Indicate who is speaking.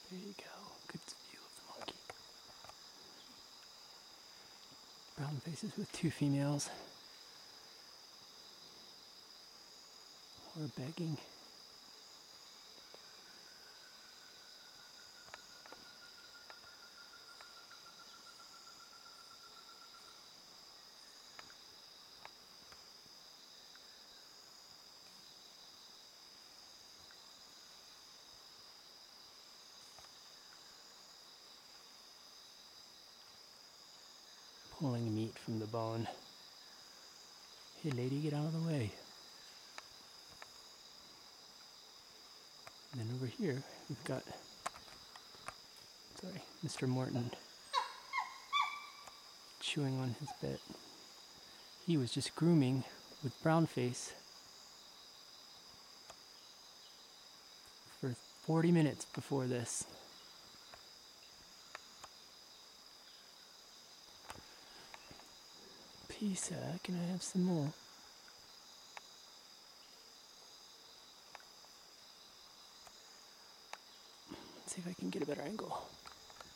Speaker 1: There you go. Good view of the monkey. Brown faces with two females. Or begging. Pulling meat from the bone. Hey lady, get out of the way. And then over here, we've got, Mr. Morton chewing on his bit. He was just grooming with Brownface for 40 minutes before this. Pizza, can I have some more? Let's see if I can get a better angle.